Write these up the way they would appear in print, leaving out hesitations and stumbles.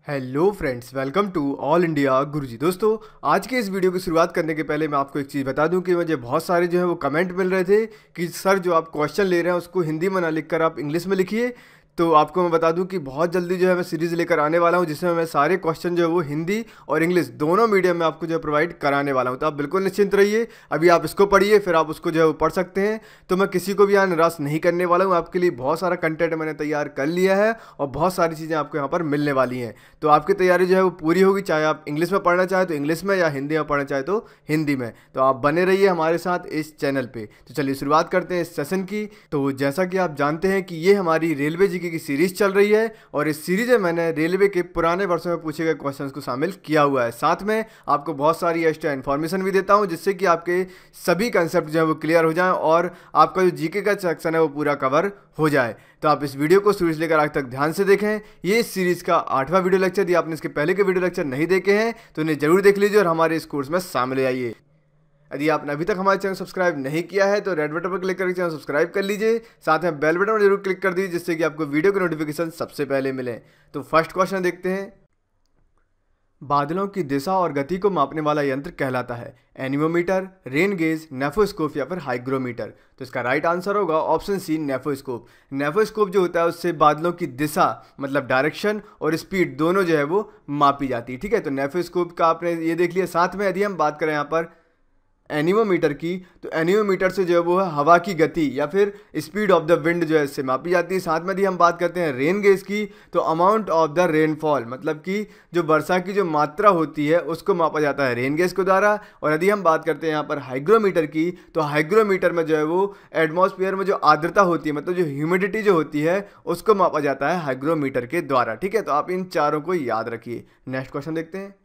Hello friends, welcome to all India Guruji. दोस्तों, आज के इस वीडियो की शुरुआत करने के पहले मैं आपको एक चीज़ बता दूं कि मुझे बहुत सारे जो है वो कमेंट मिल रहे थे कि सर जो आप क्वेश्चन ले रहे हैं उसको हिंदी में ना लिखकर आप इंग्लिश में लिखिए। तो आपको मैं बता दूं कि बहुत जल्दी जो है मैं सीरीज़ लेकर आने वाला हूं जिसमें मैं सारे क्वेश्चन जो है वो हिंदी और इंग्लिश दोनों मीडियम में आपको जो है प्रोवाइड कराने वाला हूं। तो आप बिल्कुल निश्चिंत रहिए, अभी आप इसको पढ़िए फिर आप उसको जो है वो पढ़ सकते हैं। तो मैं किसी को भी यहाँ निराश नहीं करने वाला हूँ। आपके लिए बहुत सारा कंटेंट मैंने तैयार कर लिया है और बहुत सारी चीज़ें आपको यहाँ पर मिलने वाली हैं। तो आपकी तैयारी जो है वो पूरी होगी, चाहे आप इंग्लिश में पढ़ना चाहे तो इंग्लिश में या हिंदी में पढ़ना चाहे तो हिंदी में। तो आप बने रहिए हमारे साथ इस चैनल पे। तो चलिए शुरुआत करते हैं इस सेशन की। तो जैसा कि आप जानते हैं कि ये हमारी रेलवे जीके की सीरीज चल रही है और इस सीरीज में मैंने रेलवे के पुराने वर्षों में पूछे गए क्वेश्चंस को शामिल किया हुआ है। साथ में आपको बहुत सारी एक्स्ट्रा इन्फॉर्मेशन भी देता हूं जिससे कि आपके सभी कंसेप्ट जो है वो क्लियर हो जाएं और आपका जो जीके का सेक्शन है वो पूरा कवर हो जाए। तो आप इस वीडियो को शुरू से लेकर आज तक ध्यान से देखें। ये इस सीरीज का 8वां वीडियो लेक्चर। यदि आपने इसके पहले के वीडियो लेक्चर नहीं देखे हैं तो इन्हें जरूर देख लीजिए और हमारे इस कोर्स में शामिल आइए। यदि आपने अभी तक हमारे चैनल सब्सक्राइब नहीं किया है तो रेड बटन पर क्लिक करके चैनल सब्सक्राइब कर लीजिए। साथ में बेल बटन पर जरूर क्लिक कर दीजिए जिससे कि आपको वीडियो के नोटिफिकेशन सबसे पहले मिले। तो फर्स्ट क्वेश्चन देखते हैं। बादलों की दिशा और गति को मापने वाला यंत्र कहलाता है एनीमोमीटर, रेन गेज, नेफोस्कोप या फिर हाइग्रोमीटर। तो इसका राइट आंसर होगा ऑप्शन सी, नेफोस्कोप। नेफोस्कोप जो होता है उससे बादलों की दिशा मतलब डायरेक्शन और स्पीड दोनों जो है वो मापी जाती है। ठीक है, तो नेफोस्कोप का आपने ये देख लिया। साथ में यदि हम बात करें यहाँ पर एनीमोमीटर की, तो एनीमोमीटर से जो है वो है हवा की गति या फिर स्पीड ऑफ द विंड जो है इससे मापी जाती है। साथ में यदि हम बात करते हैं रेन गेज की, तो अमाउंट ऑफ द रेनफॉल मतलब कि जो वर्षा की जो मात्रा होती है उसको मापा जाता है रेन गेज के द्वारा। और यदि हम बात करते हैं यहाँ पर हाइग्रोमीटर की, तो हाइग्रोमीटर में जो है वो एटमॉस्फेयर में जो आर्द्रता होती है मतलब जो ह्यूमिडिटी जो होती है उसको मापा जाता है हाइग्रोमीटर के द्वारा। ठीक है, तो आप इन चारों को याद रखिए। नेक्स्ट क्वेश्चन देखते हैं।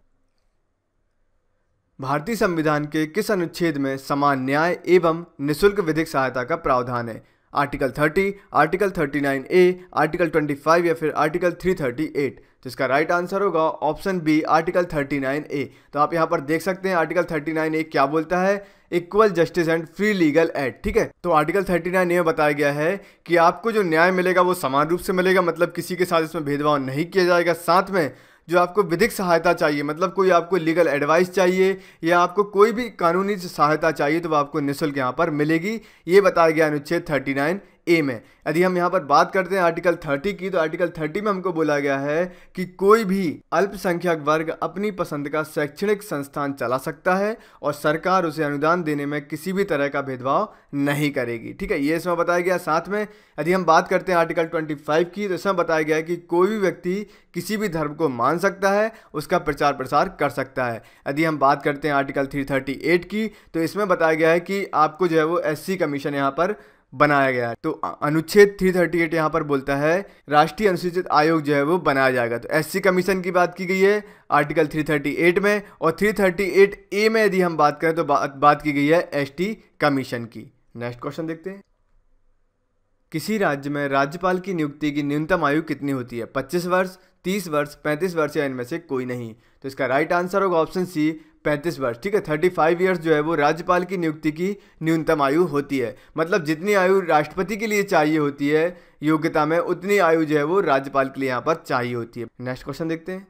भारतीय संविधान के किस अनुच्छेद में समान न्याय एवं निःशुल्क विधिक सहायता का प्रावधान है? आर्टिकल 30, आर्टिकल 39A, आर्टिकल 25 या फिर आर्टिकल 338। तो इसका राइट आंसर होगा ऑप्शन बी, आर्टिकल 39A। तो आप यहाँ पर देख सकते हैं आर्टिकल 39A क्या बोलता है, equal justice and free legal aid. ठीक है, तो आर्टिकल 39A में बताया गया है कि आपको जो न्याय मिलेगा वो समान रूप से मिलेगा, मतलब किसी के साथ इसमें भेदभाव नहीं किया जाएगा। साथ में जो आपको विधिक सहायता चाहिए मतलब कोई आपको लीगल एडवाइस चाहिए या आपको कोई भी कानूनी सहायता चाहिए तो वो आपको निःशुल्क यहाँ पर मिलेगी। ये बताया गया अनुच्छेद 39A में। यदि हम यहाँ पर बात करते हैं आर्टिकल 30 की, तो आर्टिकल 30 में हमको बोला गया है कि कोई भी अल्पसंख्यक वर्ग अपनी पसंद का शैक्षणिक संस्थान चला सकता है और सरकार उसे अनुदान देने में किसी भी तरह का भेदभाव नहीं करेगी। ठीक है, ये इसमें बताया गया। साथ में यदि हम बात करते हैं आर्टिकल 25 की, तो इसमें बताया गया है कि कोई भी व्यक्ति किसी भी धर्म को मान सकता है, उसका प्रचार प्रसार कर सकता है। यदि हम बात करते हैं आर्टिकल 338 की, तो इसमें बताया गया है कि आपको जो है वो SC कमीशन यहाँ पर बनाया गया है। तो अनुच्छेद 338 यहाँ पर बोलता है राष्ट्रीय अनुसूचित आयोग जो है वो बनाया जाएगा। तो SC कमीशन की बात की गई है आर्टिकल 338 में, और 338A में यदि हम बात करें तो बात की गई है ST कमीशन की। नेक्स्ट क्वेश्चन देखते हैं। किसी राज्य में राज्यपाल की नियुक्ति की न्यूनतम आयु कितनी होती है? 25 वर्ष, 30 वर्ष, 35 वर्ष या इनमें से कोई नहीं। तो इसका राइट आंसर होगा ऑप्शन सी, 35 वर्ष। ठीक है, 35 ईयर्स जो है वो राज्यपाल की नियुक्ति की न्यूनतम आयु होती है। मतलब जितनी आयु राष्ट्रपति के लिए चाहिए होती है योग्यता में, उतनी आयु जो है वो राज्यपाल के लिए यहाँ पर चाहिए होती है। नेक्स्ट क्वेश्चन देखते हैं।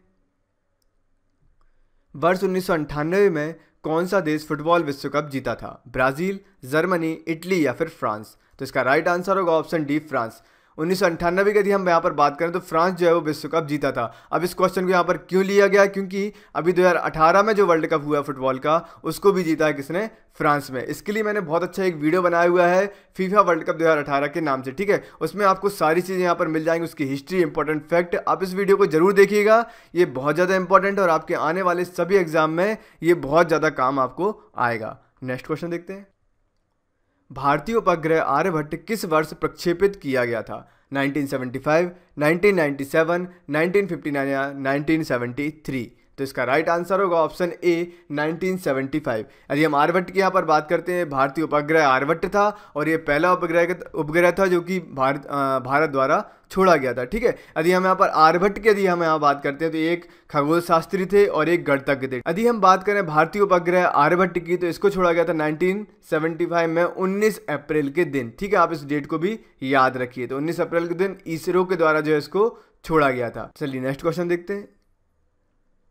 वर्ष 1998 में कौन सा देश फुटबॉल विश्व कप जीता था? ब्राजील, जर्मनी, इटली या फिर फ्रांस। तो इसका राइट आंसर होगा ऑप्शन डी, फ्रांस। 1998 की यदि हम यहाँ पर बात करें तो फ्रांस जो है वो विश्व कप जीता था। अब इस क्वेश्चन को यहाँ पर क्यों लिया गया? क्योंकि अभी 2018 में जो वर्ल्ड कप हुआ फुटबॉल का उसको भी जीता है किसने? फ्रांस में। इसके लिए मैंने बहुत अच्छा एक वीडियो बनाया हुआ है फीफा वर्ल्ड कप 2018 के नाम से। ठीक है, उसमें आपको सारी चीज़ें यहाँ पर मिल जाएंगी, उसकी हिस्ट्री, इंपॉर्टेंट फैक्ट। आप इस वीडियो को जरूर देखिएगा, ये बहुत ज़्यादा इंपॉर्टेंट और आपके आने वाले सभी एग्जाम में ये बहुत ज़्यादा काम आपको आएगा। नेक्स्ट क्वेश्चन देखते हैं। भारतीय उपग्रह आर्यभट्ट किस वर्ष प्रक्षेपित किया गया था? 1975, 1997, 1959 या 1973। तो इसका राइट आंसर होगा ऑप्शन ए, 1975। यदि हम आर्यभट्ट की यहाँ पर बात करते हैं, भारतीय उपग्रह आर्यभट्ट था और ये पहला उपग्रह था जो कि भारत द्वारा छोड़ा गया था। ठीक है, यदि हम यहाँ पर आर्यभट्ट की यदि हम यहाँ बात करते हैं तो एक खगोल शास्त्री थे और एक गणितज्ञ थे। यदि हम बात करें भारतीय उपग्रह आर्यभट्ट की, तो इसको छोड़ा गया था 1975 में 19 अप्रैल के दिन। ठीक है, आप इस डेट को भी याद रखिए। तो 19 अप्रैल के दिन इसरो के द्वारा जो है इसको छोड़ा गया था। चलिए नेक्स्ट क्वेश्चन देखते हैं।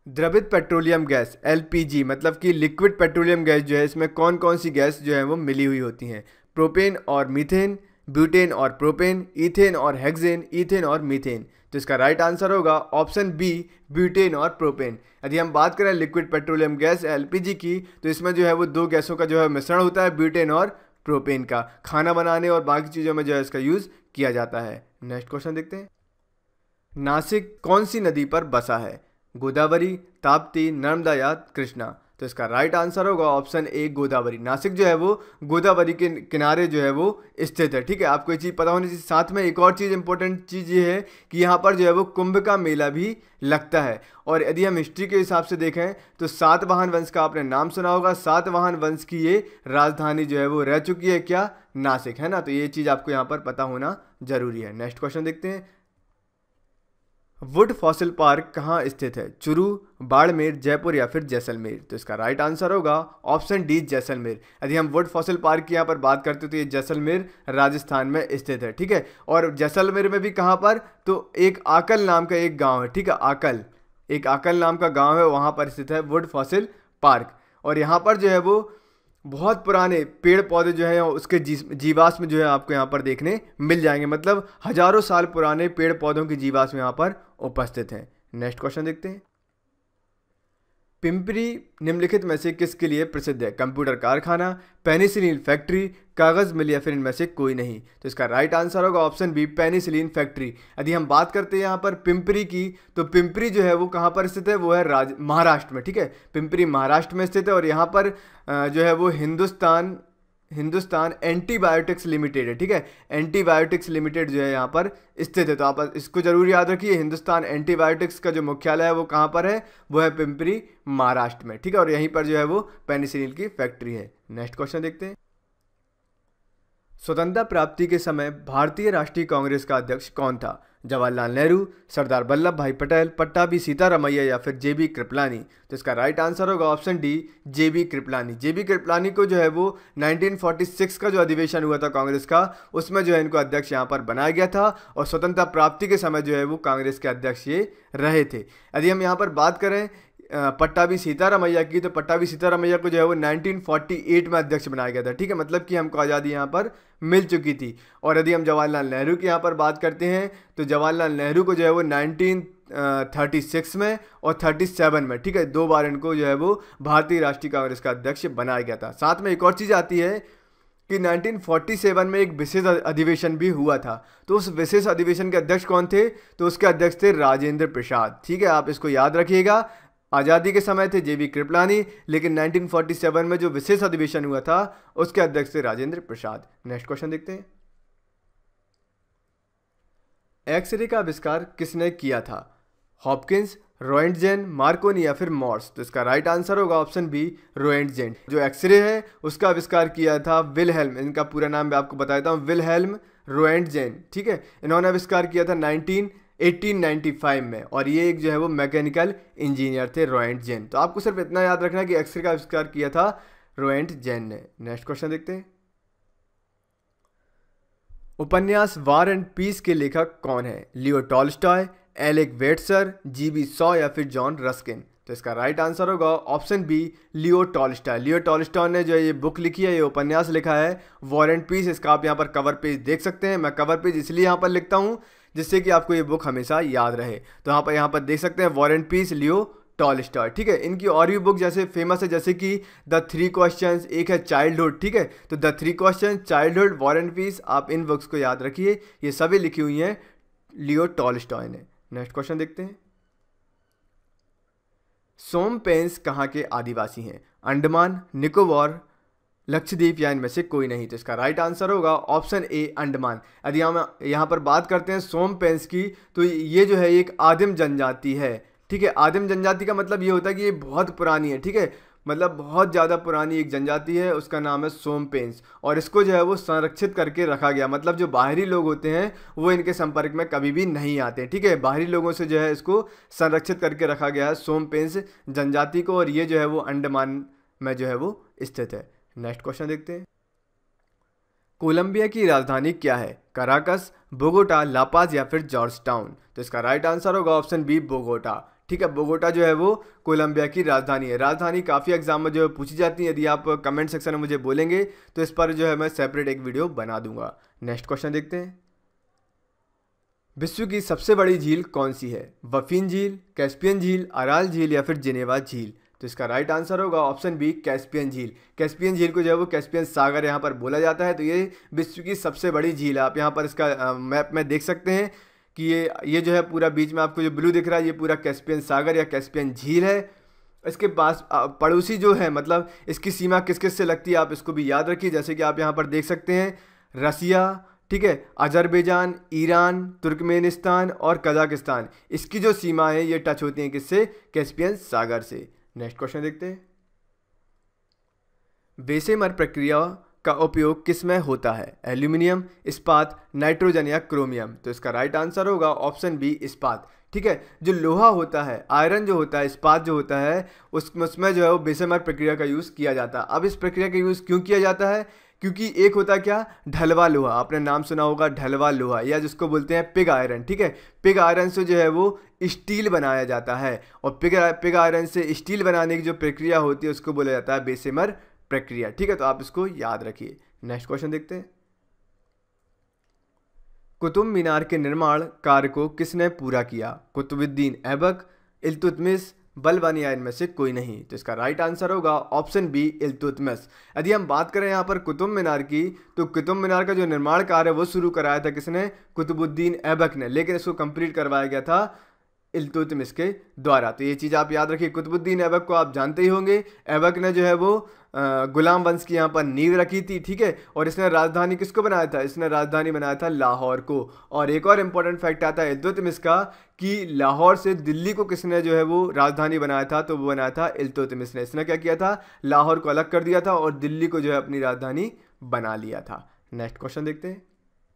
द्रवित पेट्रोलियम गैस एलपीजी मतलब कि लिक्विड पेट्रोलियम गैस जो है, इसमें कौन कौन सी गैस जो है वो मिली हुई होती हैं? प्रोपेन और मीथेन, ब्यूटेन और प्रोपेन, ईथेन और हेक्सेन, ईथेन और मीथेन। तो इसका राइट आंसर होगा ऑप्शन बी, ब्यूटेन और प्रोपेन। यदि हम बात करें लिक्विड पेट्रोलियम गैस एलपीजी की, तो इसमें जो है वो दो गैसों का जो है मिश्रण होता है, ब्यूटेन और प्रोपेन का। खाना बनाने और बाकी चीज़ों में जो है इसका यूज़ किया जाता है। नेक्स्ट क्वेश्चन देखते हैं। नासिक कौन सी नदी पर बसा है? गोदावरी, ताप्ती, नर्मदा या कृष्णा? तो इसका राइट आंसर होगा ऑप्शन ए, गोदावरी। नासिक जो है वो गोदावरी के किनारे जो है वो स्थित है। ठीक है, आपको ये चीज़ पता होनी चाहिए। साथ में एक और चीज़ इंपॉर्टेंट चीज़ ये है कि यहाँ पर जो है वो कुंभ का मेला भी लगता है। और यदि हम हिस्ट्री के हिसाब से देखें तो सातवाहन वंश का आपने नाम सुना होगा। सातवाहन वंश की ये राजधानी जो है वो रह चुकी है क्या? नासिक, है ना। तो ये चीज़ आपको यहाँ पर पता होना जरूरी है। नेक्स्ट क्वेश्चन देखते हैं। वुड फॉसिल पार्क कहाँ स्थित है? चुरू, बाड़मेर, जयपुर या फिर जैसलमेर? तो इसका राइट आंसर होगा ऑप्शन डी, जैसलमेर। यदि हम वुड फॉसिल पार्क की यहाँ पर बात करते हैं तो ये जैसलमेर राजस्थान में स्थित है। ठीक है, और जैसलमेर में भी कहाँ पर? तो एक आकल नाम का एक गांव है। ठीक है, आकल, एक आकल नाम का गांव है, वहाँ पर स्थित है वुड फॉसिल पार्क। और यहाँ पर जो है वो बहुत पुराने पेड़ पौधे जो है उसके जीवाश्म जो है आपको यहाँ पर देखने मिल जाएंगे। मतलब हजारों साल पुराने पेड़ पौधों की जीवाश्म यहाँ पर उपस्थित हैं। नेक्स्ट क्वेश्चन देखते हैं। पिंपरी निम्नलिखित में से किसके लिए प्रसिद्ध है? कंप्यूटर कारखाना, पेनिसिलिन फैक्ट्री, कागज मिल या फिर इनमें से कोई नहीं? तो इसका राइट आंसर होगा ऑप्शन बी, पेनिसिलिन फैक्ट्री। यदि हम बात करते हैं यहाँ पर पिंपरी की, तो पिंपरी जो है वो कहाँ पर स्थित है? वो है महाराष्ट्र में। ठीक है, पिंपरी महाराष्ट्र में स्थित है। और यहाँ पर जो है वो हिंदुस्तान एंटीबायोटिक्स लिमिटेड है। ठीक है, एंटीबायोटिक्स लिमिटेड जो है यहाँ पर स्थित है। तो आप इसको जरूर याद रखिए। हिंदुस्तान एंटीबायोटिक्स का जो मुख्यालय है वो कहाँ पर है? वो है पिंपरी महाराष्ट्र में। ठीक है, और यहीं पर जो है वो पेनिसिलिन की फैक्ट्री है। नेक्स्ट क्वेश्चन देखते हैं। स्वतंत्रता प्राप्ति के समय भारतीय राष्ट्रीय कांग्रेस का अध्यक्ष कौन था? जवाहरलाल नेहरू, सरदार वल्लभ भाई पटेल, पट्टाभी सीतारामैया या फिर जेबी कृपलानी? तो इसका राइट आंसर होगा option D, JB Kripalani. JB Kripalani को जो है वो 1946 का जो अधिवेशन हुआ था कांग्रेस का, उसमें जो है इनको अध्यक्ष यहाँ पर बनाया गया था। और स्वतंत्रता प्राप्ति के समय जो है वो कांग्रेस के अध्यक्ष ये रहे थे। यदि हम यहाँ पर बात करें पट्टाभी सीतारामैया की, तो पट्टाभी सीतारामैया को जो है वो 1948 में अध्यक्ष बनाया गया था। ठीक है, मतलब कि हमको आज़ादी यहाँ पर मिल चुकी थी। और यदि हम जवाहरलाल नेहरू की यहाँ पर बात करते हैं तो जवाहरलाल नेहरू को जो है वो 1936 में और 37 में, ठीक है, 2 बार इनको जो है वो भारतीय राष्ट्रीय कांग्रेस का अध्यक्ष बनाया गया था। साथ में एक और चीज़ आती है कि 1947 में एक विशेष अधिवेशन भी हुआ था। तो उस विशेष अधिवेशन के अध्यक्ष कौन थे? तो उसके अध्यक्ष थे राजेंद्र प्रसाद। ठीक है, आप इसको याद रखिएगा। आज़ादी के समय थे जेबी कृपलानी, लेकिन 1947 में जो विशेष अधिवेशन हुआ था उसके अध्यक्ष थे राजेंद्र प्रसाद। नेक्स्ट क्वेश्चन देखते हैं। एक्सरे का आविष्कार किसने किया था? हॉपकिंस, रोएंटजेन, मार्कोनी या फिर मॉर्स? तो इसका राइट आंसर होगा ऑप्शन बी, रोएंटजेन। जो एक्सरे है उसका आविष्कार किया था विलहेल्म, इनका पूरा नाम मैं आपको बता देता हूँ, विलहेल्म रोएंटजेन। ठीक है, इन्होंने आविष्कार किया था 1895 में। और ये एक जो है वो मैकेनिकल इंजीनियर थे, रोएंटजेन। तो आपको सिर्फ इतना याद रखना है कि एक्सरे का आविष्कार किया था रोएंटजेन ने। नेक्स्ट क्वेश्चन देखते हैं। उपन्यास वार एंड पीस के लेखक कौन है? लियो टॉल्स्टॉय, एलेक वेट्सर, जीबी सॉ या फिर जॉन रस्किन? तो इसका राइट आंसर होगा option B, Leo Tolstoy. Leo Tolstoy ने जो ये बुक लिखी है, ये उपन्यास लिखा है वॉर एंड पीस। इसका आप यहाँ पर कवर पेज देख सकते हैं। मैं कवर पेज इसलिए यहाँ पर लिखता हूँ जिससे कि आपको ये बुक हमेशा याद रहे। तो यहाँ पर देख सकते हैं war and peace, Leo Tolstoy. ठीक है, इनकी और भी बुक जैसे फेमस है, जैसे कि द 3 क्वेश्चंस, एक है चाइल्डहुड। ठीक है, तो the 3 question, childhood, war and peace, आप इन बुक्स को याद रखिए। ये सभी लिखी हुई हैं लियो टॉल्स्टॉय ने। नेक्स्ट क्वेश्चन देखते हैं। सोमपेंस कहाँ के आदिवासी हैं? अंडमान, निकोबार, लक्षद्वीप या इनमें से कोई नहीं? तो इसका राइट आंसर होगा ऑप्शन ए, अंडमान। यदि हम यहाँ पर बात करते हैं सोमपेंस की, तो ये जो है एक आदिम जनजाति है। ठीक है, आदिम जनजाति का मतलब ये होता है कि ये बहुत पुरानी है। ठीक है, मतलब बहुत ज़्यादा पुरानी एक जनजाति है, उसका नाम है सोमपेंस। और इसको जो है वो संरक्षित करके रखा गया। मतलब जो बाहरी लोग होते हैं वो इनके संपर्क में कभी भी नहीं आते। ठीक है, बाहरी लोगों से जो है इसको संरक्षित करके रखा गया है सोमपेंस जनजाति को। और ये जो है वो अंडमान में जो है वो स्थित है। नेक्स्ट क्वेश्चन देखते हैं। कोलंबिया की राजधानी क्या है? कराकस, बोगोटा, लापाज या फिर जॉर्ज टाउन? तो इसका राइट आंसर होगा ऑप्शन बी, बोगोटा। ठीक है, बोगोटा जो है वो कोलंबिया की राजधानी है। राजधानी काफ़ी एग्जाम में जो है पूछी जाती है, यदि आप कमेंट सेक्शन में मुझे बोलेंगे तो इस पर जो है मैं सेपरेट एक वीडियो बना दूंगा। नेक्स्ट क्वेश्चन देखते हैं, विश्व की सबसे बड़ी झील कौन सी है? बफिन झील, कैस्पियन झील, अराल झील या फिर जिनेवा झील? तो इसका राइट आंसर होगा ऑप्शन बी, कैस्पियन झील। कैस्पियन झील को जो है वो कैस्पियन सागर यहाँ पर बोला जाता है। तो ये विश्व की सबसे बड़ी झील है। आप यहाँ पर इसका मैप में देख सकते हैं कि ये जो है पूरा बीच में आपको जो ब्लू दिख रहा है ये पूरा कैस्पियन सागर या कैस्पियन झील है। इसके पास पड़ोसी जो है, मतलब इसकी सीमा किस किस से लगती है आप इसको भी याद रखिए। जैसे कि आप यहाँ पर देख सकते हैं रसिया, ठीक है, अजरबैजान, ईरान, तुर्कमेनिस्तान और कजाकिस्तान, इसकी जो सीमा है ये टच होती हैं किससे? कैस्पियन सागर से। नेक्स्ट क्वेश्चन देखते हैं, बेसेमर प्रक्रिया का उपयोग किस में होता है? एल्यूमिनियम, इस्पात, नाइट्रोजन या क्रोमियम? तो इसका राइट आंसर होगा ऑप्शन बी, इस्पात। ठीक है, जो लोहा होता है, आयरन जो होता है, इस्पात जो होता है, उसमें जो है वो बेसेमर प्रक्रिया का यूज़ किया जाता है। अब इस प्रक्रिया का यूज़ क्यों किया जाता है? क्योंकि एक होता है क्या, ढलवा लोहा, आपने नाम सुना होगा ढलवा लोहा, या जिसको बोलते हैं पिग आयरन। ठीक है, पिग आयरन से जो है वो स्टील बनाया जाता है, और पिग आयरन से स्टील बनाने की जो प्रक्रिया होती है उसको बोला जाता है बेसेमर प्रक्रिया। ठीक है, तो आप इसको याद रखिए। नेक्स्ट क्वेश्चन देखते हैं, कुतुब मीनार के निर्माण कार्य को किसने पूरा किया? कुतुबुद्दीन ऐबक, इल्तुतमिश, बलबानी, इनमें से कोई नहीं? तो इसका राइट आंसर होगा ऑप्शन बी, इल्तुतमिश। यदि हम बात करें यहाँ पर कुतुब मीनार की, तो कुतुब मीनार का जो निर्माण कार्य है वो शुरू कराया था किसने? कुतुबुद्दीन ऐबक ने, लेकिन इसको कंप्लीट करवाया गया था इल्तुतमिश के द्वारा। तो ये चीज़ आप याद रखिए। कुतुबुद्दीन ऐबक को आप जानते ही होंगे। ऐबक ने जो है वो गुलाम वंश की यहाँ पर नींव रखी थी। ठीक है, और इसने राजधानी किसको बनाया था? इसने राजधानी बनाया था लाहौर को। और एक और इम्पोर्टेंट फैक्ट आता है इल्तुतमिश का कि लाहौर से दिल्ली को किसने जो है वो राजधानी बनाया था? तो वो बनाया था इल्तुतमिश ने। इसने क्या किया था? लाहौर को अलग कर दिया था और दिल्ली को जो है अपनी राजधानी बना लिया था। नेक्स्ट क्वेश्चन देखते हैं,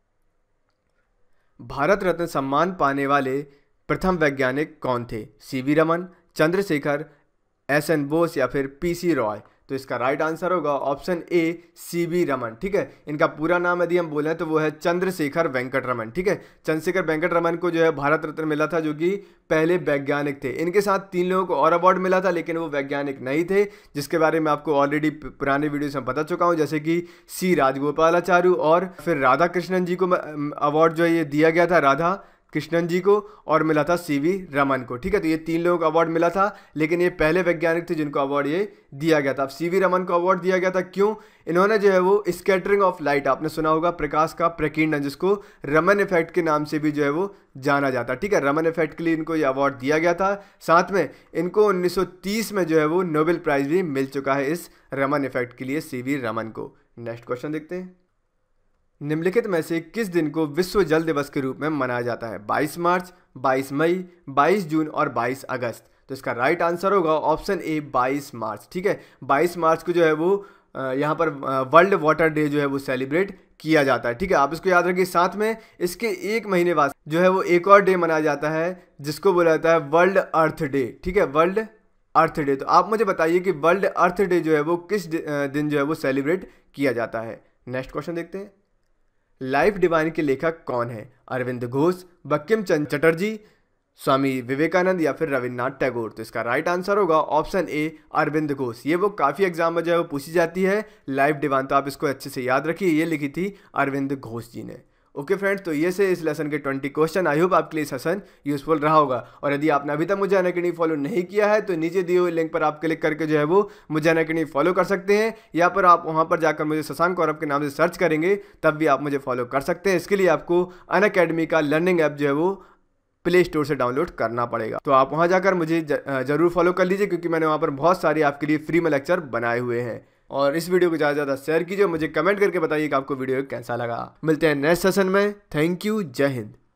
भारत रत्न सम्मान पाने वाले प्रथम वैज्ञानिक कौन थे? C V Raman, Chandrasekhar, S N. बोस या फिर पी.सी. रॉय? तो इसका राइट आंसर होगा ऑप्शन ए, सीवी रमन। ठीक है, इनका पूरा नाम यदि हम बोलें तो वो है चंद्रशेखर वेंकट रमन। ठीक है, चंद्रशेखर वेंकट रमन को जो है भारत रत्न मिला था, जो कि पहले वैज्ञानिक थे। इनके साथ 3 लोगों को और अवार्ड मिला था, लेकिन वो वैज्ञानिक नहीं थे, जिसके बारे में आपको ऑलरेडी पुराने वीडियोस में बता चुका हूँ। जैसे कि सी राजगोपालाचार्य और फिर राधा कृष्णन जी को अवार्ड जो है ये दिया गया था, राधा कृष्णन जी को, और मिला था सीवी रमन को। ठीक है, तो ये 3 लोगों को अवार्ड मिला था, लेकिन ये पहले वैज्ञानिक थे जिनको अवार्ड ये दिया गया था। अब सीवी रमन को अवार्ड दिया गया था क्यों? इन्होंने जो है वो स्कैटरिंग ऑफ लाइट, आपने सुना होगा, प्रकाश का प्रकीर्णन, जिसको रमन इफेक्ट के नाम से भी जो है वो जाना जाता है। ठीक है, रमन इफेक्ट के लिए इनको ये अवार्ड दिया गया था। साथ में इनको 1930 में जो है वो नोबेल प्राइज भी मिल चुका है इस रमन इफेक्ट के लिए, सीवी रमन को। नेक्स्ट क्वेश्चन देखते हैं, निम्नलिखित में से किस दिन को विश्व जल दिवस के रूप में मनाया जाता है? 22 मार्च, 22 मई, 22 जून और 22 अगस्त? तो इसका राइट आंसर होगा ऑप्शन ए, 22 मार्च। ठीक है, 22 मार्च को जो है वो यहाँ पर वर्ल्ड वाटर डे जो है वो सेलिब्रेट किया जाता है। ठीक है, आप इसको याद रखिए। साथ में इसके 1 महीने बाद जो है वो एक और डे मनाया जाता है, जिसको बोला जाता है वर्ल्ड अर्थ डे। ठीक है, वर्ल्ड अर्थ डे। तो आप मुझे बताइए कि वर्ल्ड अर्थ डे जो है वो किस दिन जो है वो सेलिब्रेट किया जाता है? नेक्स्ट क्वेश्चन देखते हैं, लाइफ डिवाइन के लेखक कौन है? अरविंद घोष, बंकिम चंद्र चटर्जी, स्वामी विवेकानंद या फिर रविन्द्रनाथ टैगोर? तो इसका राइट आंसर होगा ऑप्शन ए, अरविंद घोष। ये वो काफ़ी एग्जाम में जो है वो पूछी जाती है लाइफ डिवाइन, तो आप इसको अच्छे से याद रखिए। ये लिखी थी अरविंद घोष जी ने। ओके फ्रेंड्स, तो ये से इस लेसन के 20 क्वेश्चन। आई होप आपके लिए सेशन यूजफुल रहा होगा। और यदि आपने अभी तक मुझे अनअकैडमी फॉलो नहीं किया है तो नीचे दिए हुए लिंक पर आप क्लिक करके जो है वो मुझे अनअकैडमी फॉलो कर सकते हैं, या पर आप वहाँ पर जाकर मुझे शशांक कौरव के नाम से सर्च करेंगे, तब भी आप मुझे फॉलो कर सकते हैं। इसके लिए आपको अनअकैडमी का लर्निंग ऐप जो है वो प्ले स्टोर से डाउनलोड करना पड़ेगा। तो आप वहाँ जाकर मुझे जरूर फॉलो कर लीजिए, क्योंकि मैंने वहाँ पर बहुत सारे आपके लिए फ्री में लेक्चर बनाए हुए हैं। और इस वीडियो को ज़्यादा से ज़्यादा शेयर कीजिए, मुझे कमेंट करके बताइए कि आपको वीडियो कैसा लगा। मिलते हैं नेक्स्ट सेशन में। थैंक यू, जय हिंद।